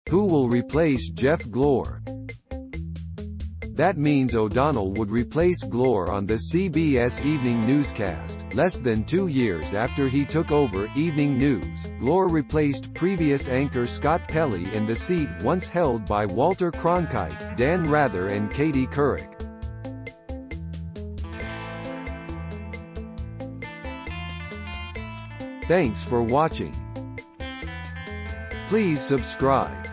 Who will replace Jeff Glor? That means O'Donnell would replace Glor on the CBS Evening Newscast. Less than 2 years after he took over Evening News, Glor replaced previous anchor Scott Pelley in the seat once held by Walter Cronkite, Dan Rather and Katie Couric. Thanks for watching. Please subscribe.